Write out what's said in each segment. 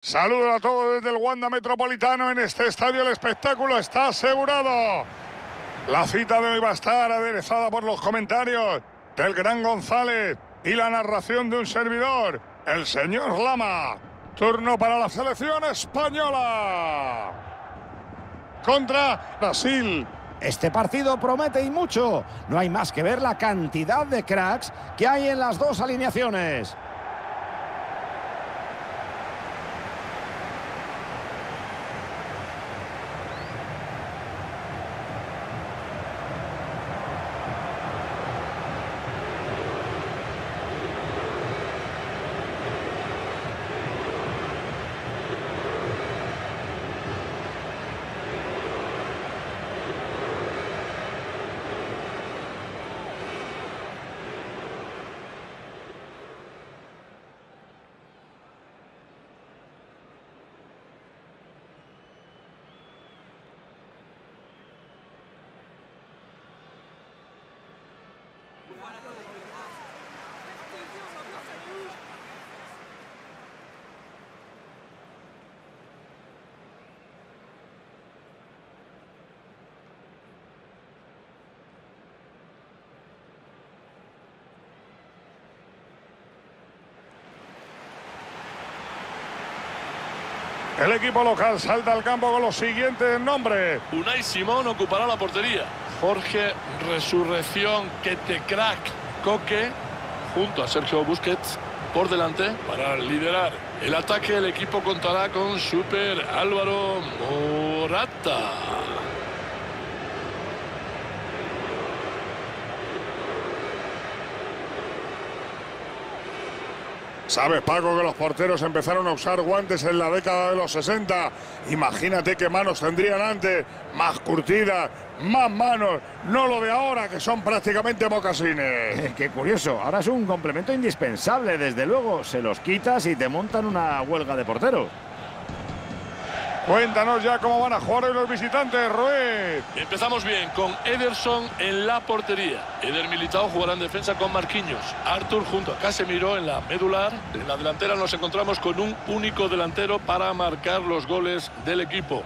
Saludos a todos desde el Wanda Metropolitano. En este estadio el espectáculo está asegurado. La cita de hoy va a estar aderezada por los comentarios del gran González y la narración de un servidor, el señor Lama. Turno para la selección española contra Brasil. Este partido promete y mucho. No hay más que ver la cantidad de cracks que hay en las dos alineaciones. El equipo local salta al campo con los siguientes nombres. Unai Simón ocupará la portería. Jorge Resurrección, que te crack, Coque, junto a Sergio Busquets, por delante para liderar el ataque. El equipo contará con Super Álvaro Morata. ¿Sabes, Paco, que los porteros empezaron a usar guantes en la década de los 60? Imagínate qué manos tendrían antes, más curtidas, más manos, no lo de ahora, que son prácticamente mocasines. Qué curioso, ahora es un complemento indispensable, desde luego. Se los quitas y te montan una huelga de porteros. Cuéntanos ya cómo van a jugar hoy los visitantes, Ruiz. Empezamos bien con Ederson en la portería. Eder Militao jugará en defensa con Marquinhos. Arthur junto a Casemiro en la medular. En la delantera nos encontramos con un único delantero para marcar los goles del equipo.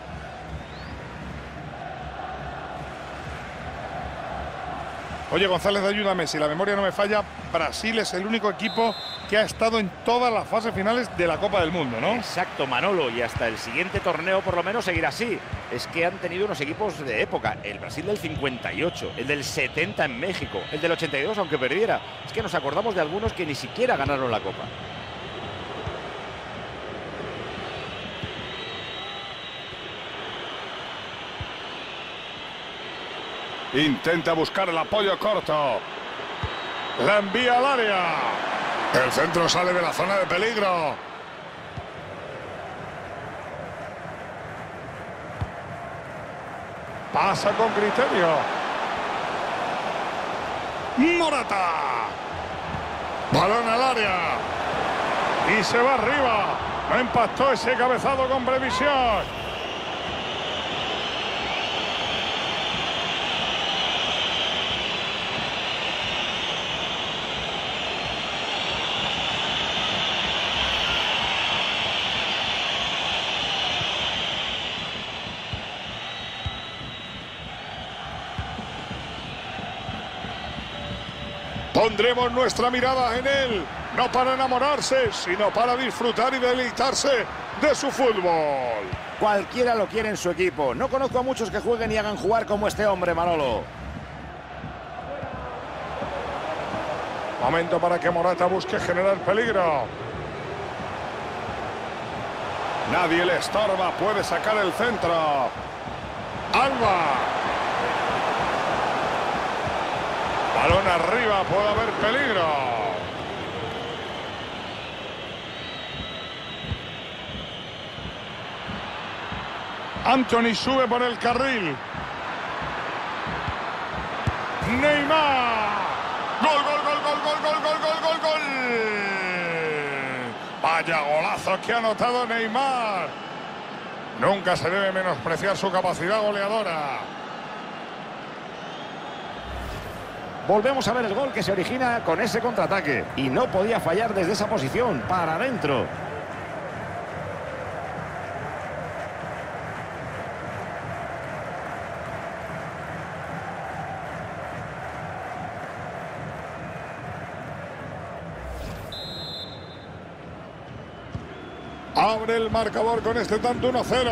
Oye, González, ayúdame, si la memoria no me falla, Brasil es el único equipo que ha estado en todas las fases finales de la Copa del Mundo, ¿no? Exacto, Manolo, y hasta el siguiente torneo por lo menos seguirá así. Es que han tenido unos equipos de época, el Brasil del 58, el del 70 en México, el del 82 aunque perdiera. Es que nos acordamos de algunos que ni siquiera ganaron la Copa. Intenta buscar el apoyo corto. La envía al área. El centro sale de la zona de peligro. Pasa con criterio. Morata. Balón al área. Y se va arriba. No impactó ese cabezado con previsión. Pondremos nuestra mirada en él, no para enamorarse, sino para disfrutar y deleitarse de su fútbol. Cualquiera lo quiere en su equipo. No conozco a muchos que jueguen y hagan jugar como este hombre, Manolo. Momento para que Morata busque generar peligro. Nadie le estorba, puede sacar el centro. Alba. Balón arriba, puede haber peligro. Antony sube por el carril. Neymar. Gol, gol, gol, gol, gol, gol, gol, gol, gol, gol. Vaya golazo que ha anotado Neymar. Nunca se debe menospreciar su capacidad goleadora. Volvemos a ver el gol que se origina con ese contraataque. Y no podía fallar desde esa posición, para adentro. Abre el marcador con este tanto 1-0.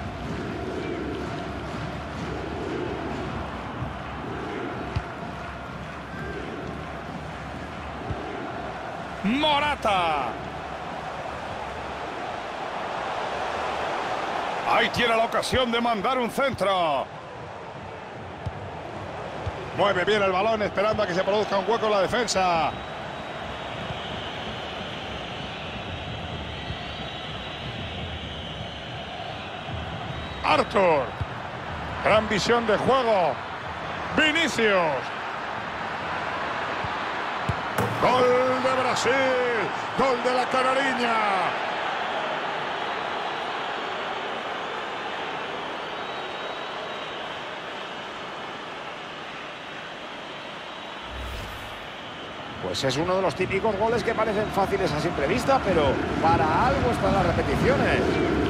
Morata. Ahí tiene la ocasión de mandar un centro. Mueve bien el balón esperando a que se produzca un hueco en la defensa. Arthur. Gran visión de juego. Vinicius. Gol de Brasil. Gol de la Canariña. Pues es uno de los típicos goles que parecen fáciles a simple vista, pero para algo están las repeticiones.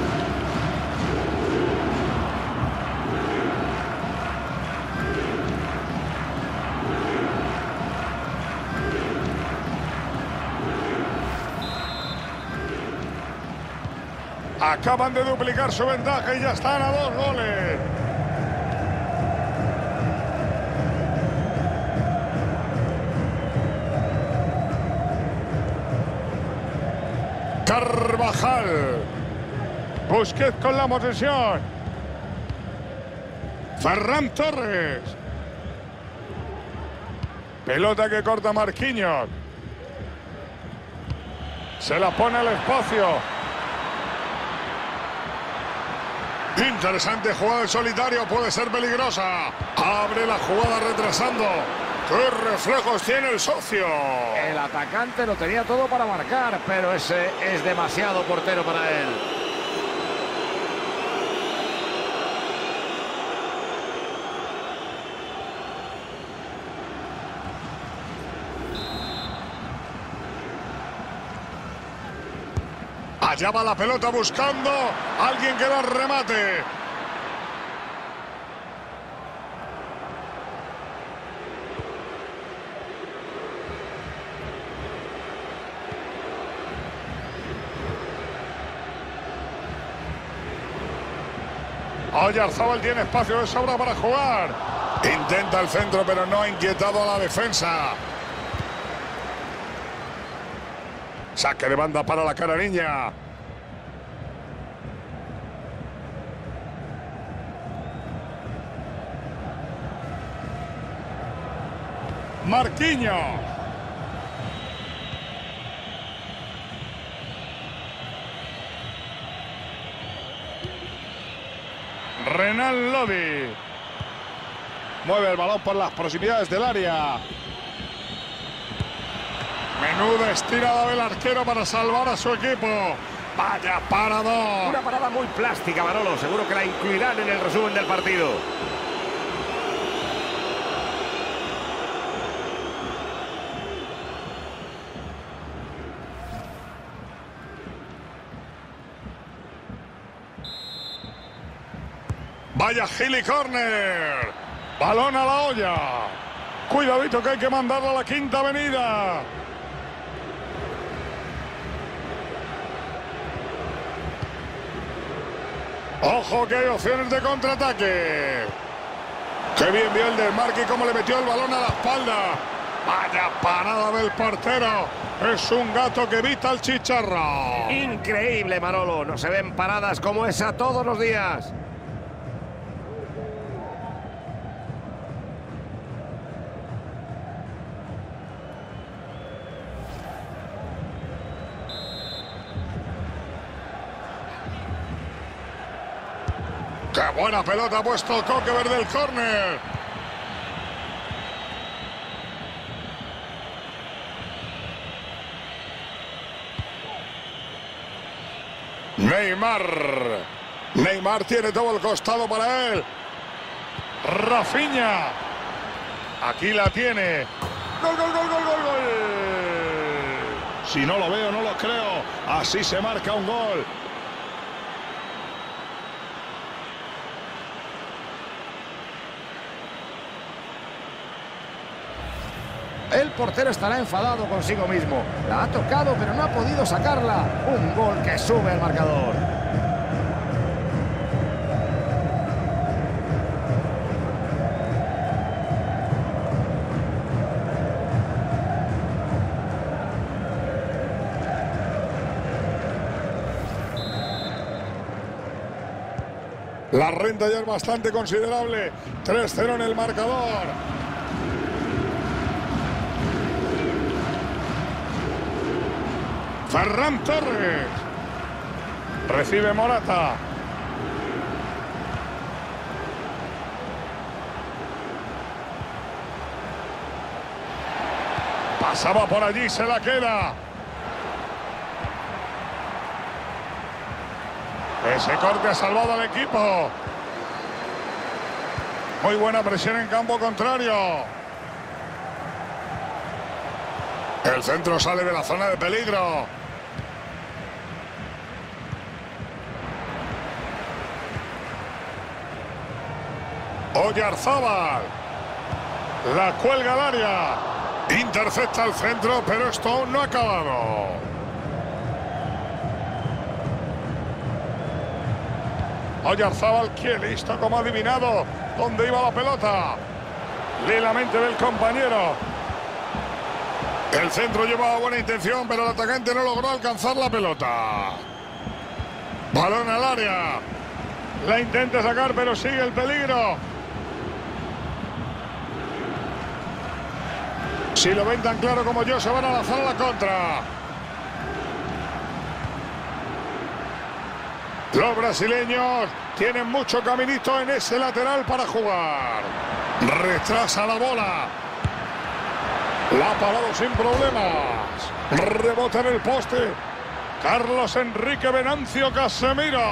Acaban de duplicar su ventaja y ya están a 2 goles. Carvajal. Busquets con la posesión. Ferran Torres. Pelota que corta Marquinhos. Se la pone al espacio. Interesante jugada en solitario, puede ser peligrosa. Abre la jugada retrasando. ¡Qué reflejos tiene el socio! El atacante lo tenía todo para marcar, pero ese es demasiado portero para él. Allá va la pelota buscando a alguien que la remate. Oyarzabal tiene espacio de sobra para jugar. Intenta el centro, pero no ha inquietado a la defensa. Saque de banda para la Canariña. Marquinhos. Renan Lodi. Mueve el balón por las proximidades del área. Menuda estirada del arquero para salvar a su equipo. Vaya paradón. Una parada muy plástica, Manolo. Seguro que la incluirán en el resumen del partido. Vaya Gili Corner. Balón a la olla. Cuidadito que hay que mandarlo a la Quinta Avenida. Ojo que hay opciones de contraataque. Qué bien vio el desmarque y cómo le metió el balón a la espalda. Vaya parada del portero. Es un gato que evita el chicharro. Increíble, Manolo. No se ven paradas como esa todos los días. ¡Qué buena pelota ha puesto Coque verde el córner! Neymar. Neymar tiene todo el costado para él. Rafinha. Aquí la tiene. ¡Gol, gol, gol, gol, gol, gol! Si no lo veo, no lo creo. Así se marca un gol. El portero estará enfadado consigo mismo. La ha tocado, pero no ha podido sacarla. Un gol que sube el marcador. La renta ya es bastante considerable. 3-0 en el marcador. Ferran Torres. Recibe Morata. Pasaba por allí, se la queda. Ese corte ha salvado al equipo. Muy buena presión en campo contrario. El centro sale de la zona de peligro. Oyarzábal. La cuelga al área. Intercepta el centro, pero esto aún no ha acabado. Oyarzábal, qué listo, como ha adivinado dónde iba la pelota. Lee la mente del compañero. El centro llevaba buena intención, pero el atacante no logró alcanzar la pelota. Balón al área. La intenta sacar, pero sigue el peligro. Si lo ven tan claro como yo, se van a lanzar a la contra. Los brasileños tienen mucho caminito en ese lateral para jugar. Retrasa la bola. La ha parado sin problemas. Rebota en el poste. Carlos Enrique Venancio Casemiro.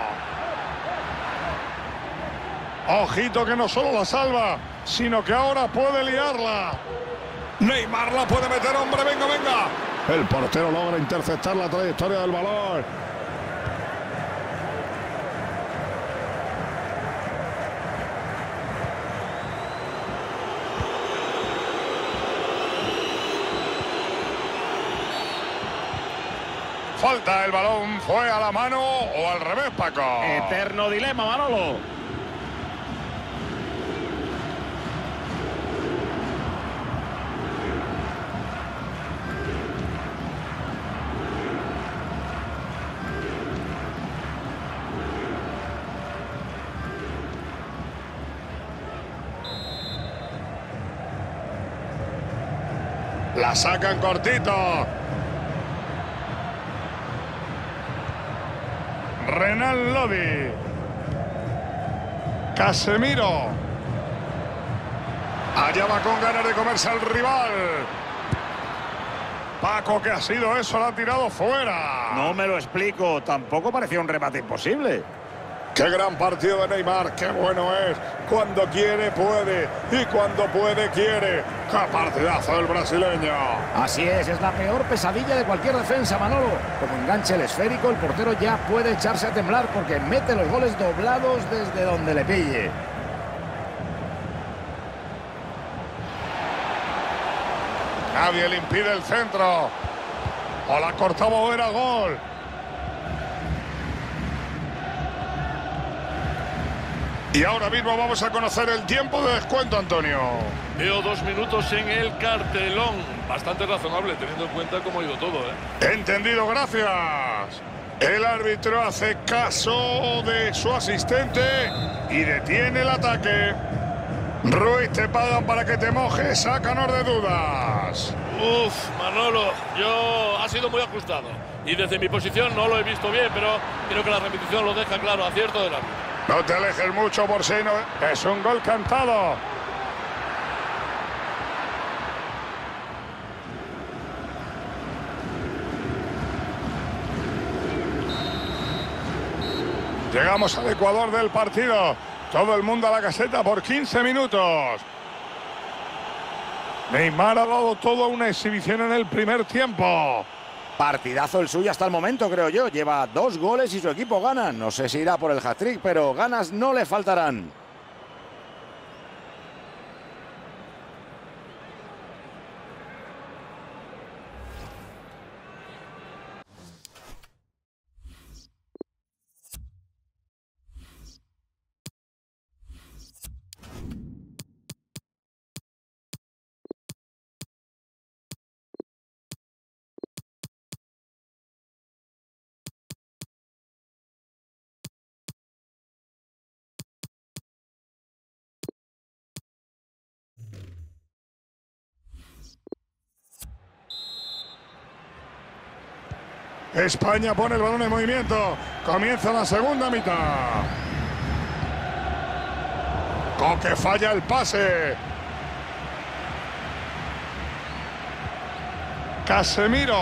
Ojito que no solo la salva, sino que ahora puede liarla. Neymar la puede meter, hombre, venga, venga. El portero logra interceptar la trayectoria del balón. Falta, el balón fue a la mano o al revés, Paco. Eterno dilema, Manolo. La sacan cortito. Renan Lodi. Casemiro. Allá va con ganas de comerse al rival. Paco, ¿qué ha sido eso? La ha tirado fuera. No me lo explico. Tampoco parecía un remate imposible. Qué gran partido de Neymar. Qué bueno es. Cuando quiere, puede. Y cuando puede, quiere. ¡Qué partidazo del brasileño! Así es la peor pesadilla de cualquier defensa, Manolo. Como enganche el esférico, el portero ya puede echarse a temblar porque mete los goles doblados desde donde le pille. Nadie le impide el centro. O la cortaba o era gol. Y ahora mismo vamos a conocer el tiempo de descuento, Antonio. Veo 2 minutos en el cartelón. Bastante razonable, teniendo en cuenta cómo ha ido todo, ¿eh? Entendido, gracias. El árbitro hace caso de su asistente y detiene el ataque. Ruiz, te pagan para que te mojes, sácanos de dudas. Uf, Manolo, ha sido muy ajustado. Y desde mi posición no lo he visto bien, pero creo que la repetición lo deja claro, acierto del árbitro. No te alejes mucho, por si no. Es un gol cantado. Llegamos al Ecuador del partido. Todo el mundo a la caseta por 15 minutos. Neymar ha dado toda una exhibición en el primer tiempo. Partidazo el suyo hasta el momento, creo yo. Lleva 2 goles y su equipo gana. No sé si irá por el hat-trick, pero ganas no le faltarán. España pone el balón en movimiento. Comienza la segunda mitad. Coque falla el pase. Casemiro.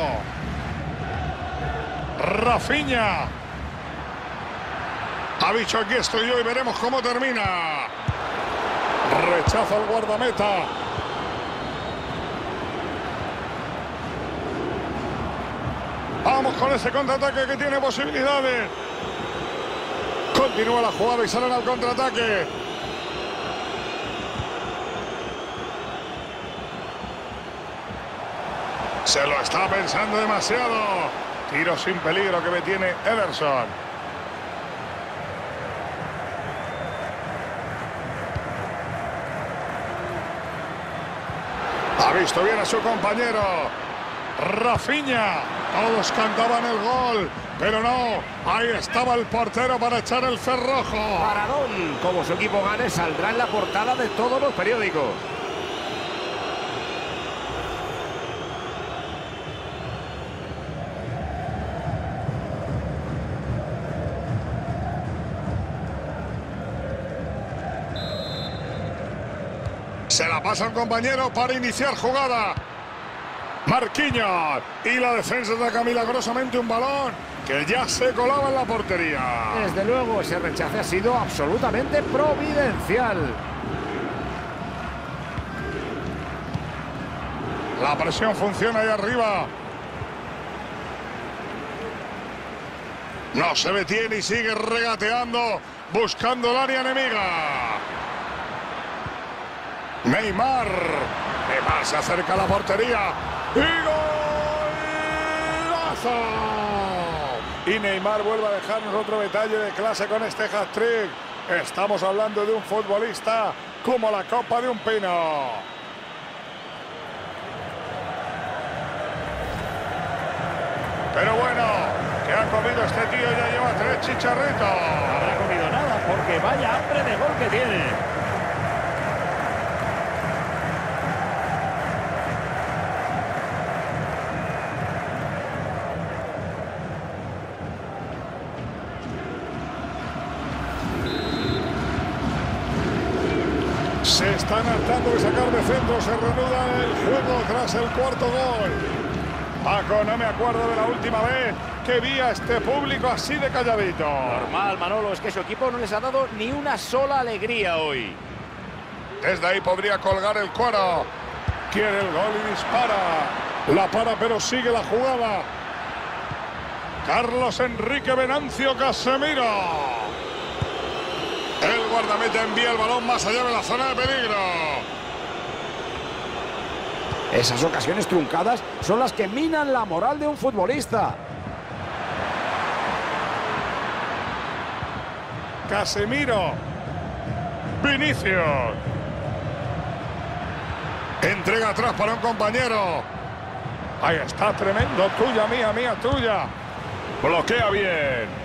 Rafinha. Ha dicho aquí estoy yo y veremos cómo termina. Rechaza el guardameta. Vamos con ese contraataque que tiene posibilidades. Continúa la jugada y salen al contraataque. Se lo está pensando demasiado. Tiro sin peligro que detiene Ederson. Ha visto bien a su compañero. Rafinha. Todos cantaban el gol, pero no. Ahí estaba el portero para echar el cerrojo. Paradón. Como su equipo gane, saldrá en la portada de todos los periódicos. Se la pasa al compañero para iniciar jugada. Marquinhos. Y la defensa saca milagrosamente un balón que ya se colaba en la portería. Desde luego, ese rechace ha sido absolutamente providencial. La presión funciona ahí arriba. No se detiene y sigue regateando, buscando el área enemiga. Neymar. Neymar se acerca a la portería. ¡Y golazo! Y Neymar vuelve a dejarnos otro detalle de clase con este hat-trick. Estamos hablando de un futbolista como la copa de un pino. Pero bueno, ¿qué ha comido este tío? Ya lleva 3 chicharritos. No habrá comido nada porque vaya hambre de gol que tiene. Se están hartando de sacar de centro, se reanuda el juego tras el cuarto gol. Paco, no me acuerdo de la última vez que vi a este público así de calladito. Normal, Manolo, es que su equipo no les ha dado ni una sola alegría hoy. Desde ahí podría colgar el cuero. Quiere el gol y dispara. La para, pero sigue la jugada. Carlos Enrique Venancio Casemiro. El guardameta envía el balón más allá de la zona de peligro. Esas ocasiones truncadas son las que minan la moral de un futbolista. Casemiro. Vinicius. Entrega atrás para un compañero. Ahí está, tremendo. Tuya, mía, mía, tuya. Bloquea bien.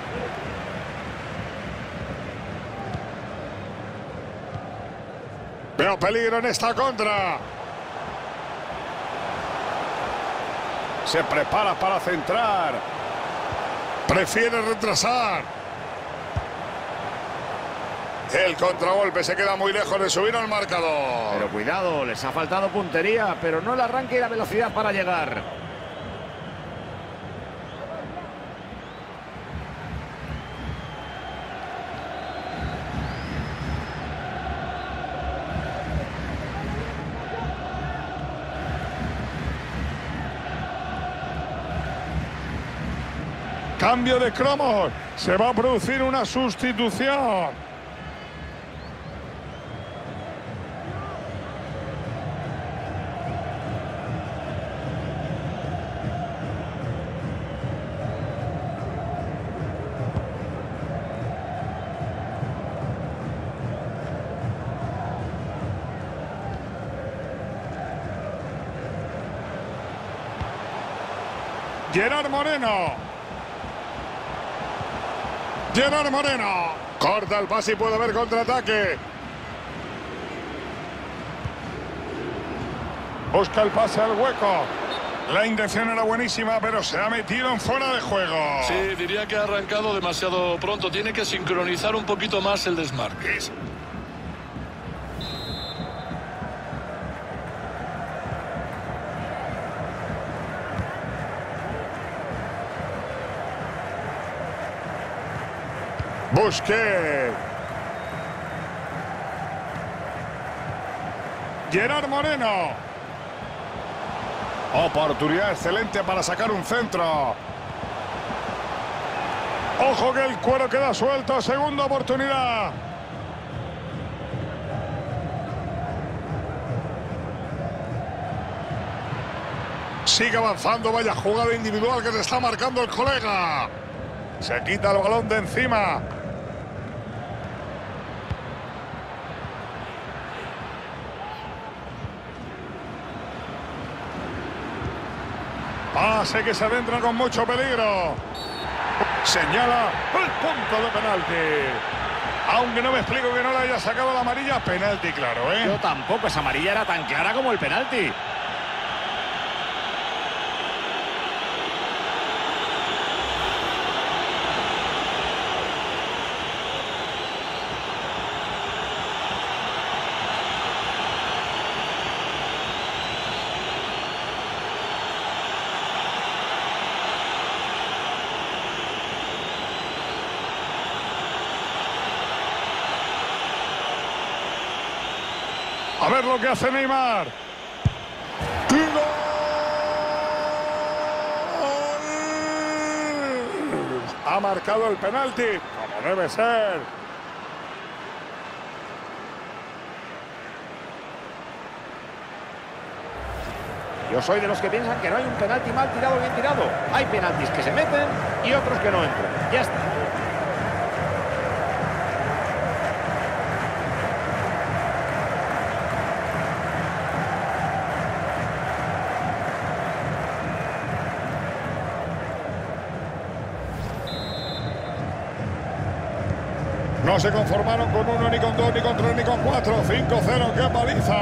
Veo peligro en esta contra. Se prepara para centrar. Prefiere retrasar. El contragolpe se queda muy lejos de subir al marcador. Pero cuidado, les ha faltado puntería, pero no el arranque y la velocidad para llegar. Cambio de cromos. Se va a producir una sustitución. Gerard Moreno. Gerard Moreno. Corta el pase y puede haber contraataque. Busca el pase al hueco. La intención era buenísima, pero se ha metido en fuera de juego. Sí, diría que ha arrancado demasiado pronto. Tiene que sincronizar un poquito más el desmarque. Busquets. Gerard Moreno. Oportunidad excelente para sacar un centro. Ojo que el cuero queda suelto. Segunda oportunidad. Sigue avanzando. Vaya jugada individual que se está marcando el colega. Se quita el balón de encima. Pase que se adentra con mucho peligro. Señala el punto de penalti. Aunque no me explico que no le haya sacado la amarilla, penalti claro, ¿eh? Yo tampoco, esa amarilla era tan clara como el penalti. A ver lo que hace Neymar. ¡Gol! Ha marcado el penalti, como debe ser. Yo soy de los que piensan que no hay un penalti mal tirado o bien tirado. Hay penaltis que se meten y otros que no entran. Ya está. No se conformaron con uno, ni con dos, ni con tres, ni con cuatro. 5-0, ¡qué paliza!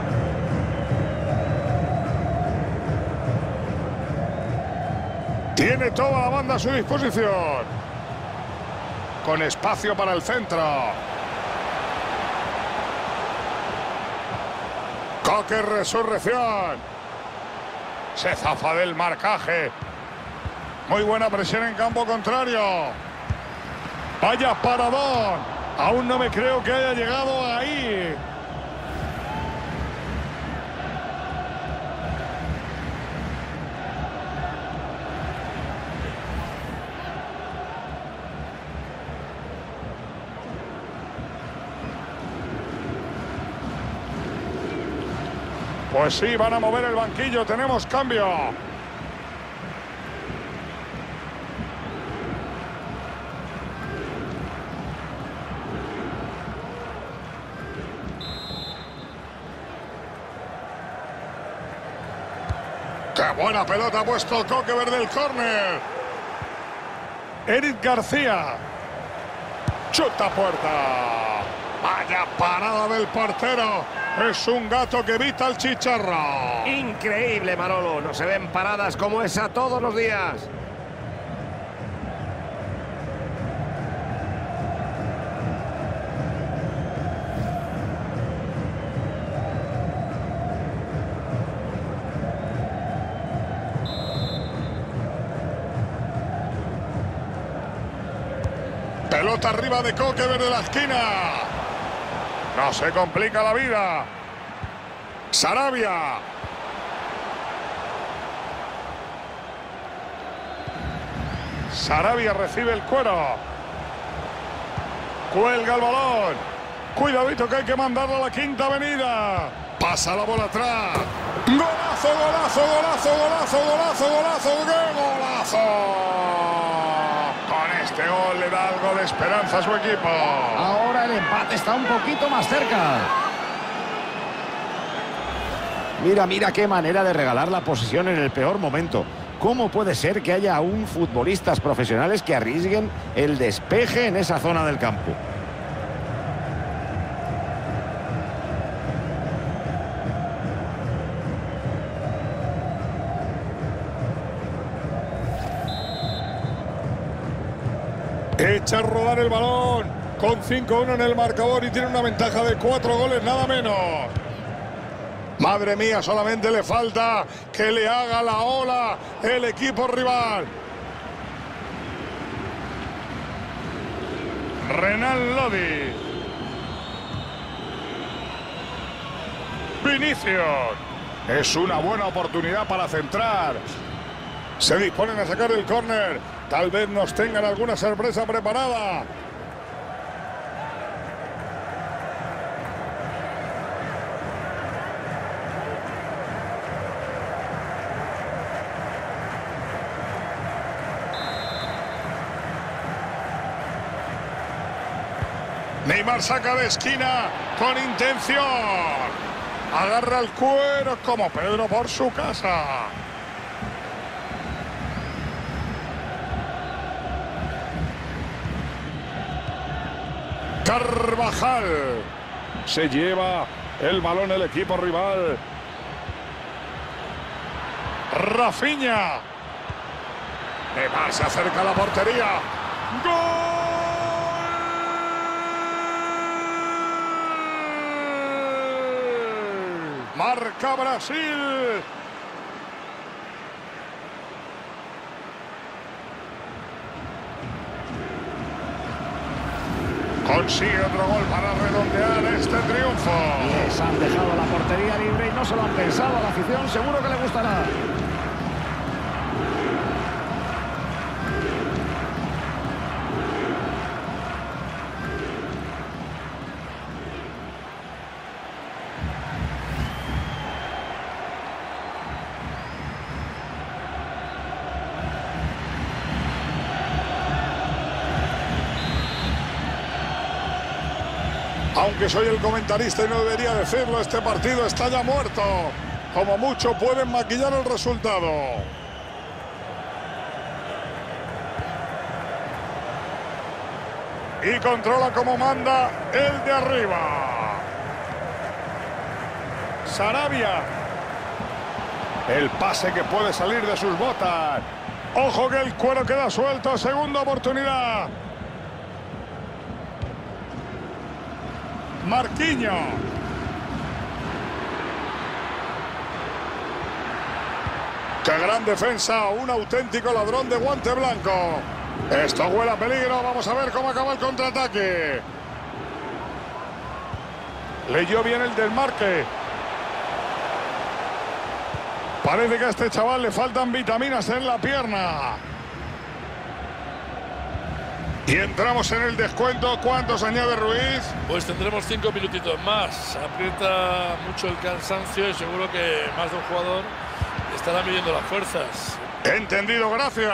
Tiene toda la banda a su disposición. Con espacio para el centro. Coque, resurrección. Se zafa del marcaje. Muy buena presión en campo contrario. Vaya paradón. Aún no me creo que haya llegado ahí. Pues sí, van a mover el banquillo. Tenemos cambio. ¡Qué buena pelota ha puesto Coque Verde el córner! Eric García. Chuta puerta. Vaya parada del portero. Es un gato que evita el chicharro. Increíble, Manolo. No se ven paradas como esa todos los días. Pelota arriba de Coque Verde la esquina. No se complica la vida. Sarabia. Sarabia recibe el cuero. Cuelga el balón. Cuidadito que hay que mandarlo a la quinta avenida. Pasa la bola atrás. ¡Golazo, golazo, golazo, golazo, golazo, golazo! ¡Qué golazo! Con este gol le da algo de esperanza a su equipo. Ahora el empate está un poquito más cerca. Mira, mira qué manera de regalar la posesión en el peor momento. ¿Cómo puede ser que haya aún futbolistas profesionales que arriesguen el despeje en esa zona del campo? echa a rodar el balón con 5-1 en el marcador y tiene una ventaja de 4 goles nada menos. Madre mía, solamente le falta que le haga la ola el equipo rival. Renan Lodi. Vinicius. Es una buena oportunidad para centrar. Se disponen a sacar el córner. Tal vez nos tengan alguna sorpresa preparada. Neymar saca de esquina con intención. Agarra el cuero como Pedro por su casa. Carvajal. Se lleva el balón el equipo rival. Rafinha. Neymar se acerca a la portería. ¡Gol! Marca Brasil. Consigue otro gol para redondear este triunfo. Les han dejado la portería libre y no se lo han pensado a la afición. Seguro que le gustará. Aunque soy el comentarista y no debería decirlo, este partido está ya muerto. Como mucho pueden maquillar el resultado. Y controla como manda el de arriba. Sarabia. El pase que puede salir de sus botas. Ojo que el cuero queda suelto. Segunda oportunidad. Marquinhos. ¡Qué gran defensa! Un auténtico ladrón de guante blanco. Esto huele a peligro. Vamos a ver cómo acaba el contraataque. Leyó bien el desmarque. Parece que a este chaval le faltan vitaminas en la pierna. Y entramos en el descuento. ¿Cuántos añade Ruiz? Pues tendremos 5 minutitos más. Aprieta mucho el cansancio y seguro que más de un jugador estará midiendo las fuerzas. Entendido, gracias.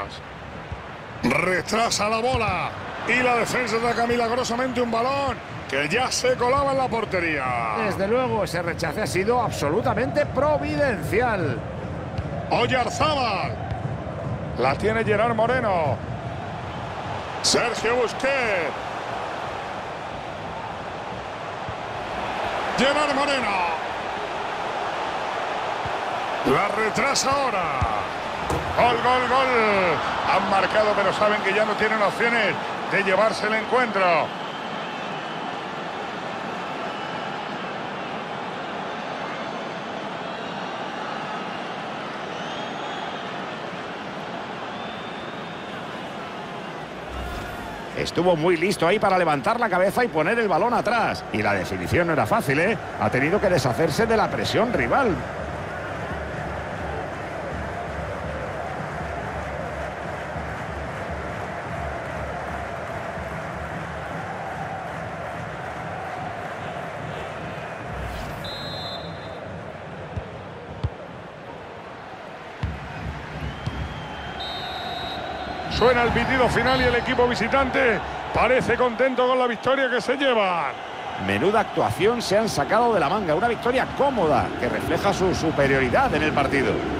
Retrasa la bola. Y la defensa saca milagrosamente un balón que ya se colaba en la portería. Desde luego, ese rechace ha sido absolutamente providencial. Oyarzábal. La tiene Gerard Moreno. Sergio Busquets. Gerard Moreno. La retrasa ahora. Gol, gol, gol. Han marcado, pero saben que ya no tienen opciones de llevarse el encuentro. Estuvo muy listo ahí para levantar la cabeza y poner el balón atrás. Y la definición no era fácil, ¿eh? Ha tenido que deshacerse de la presión rival. Suena el pitido final y el equipo visitante parece contento con la victoria que se llevan. Menuda actuación se han sacado de la manga. Una victoria cómoda que refleja su superioridad en el partido.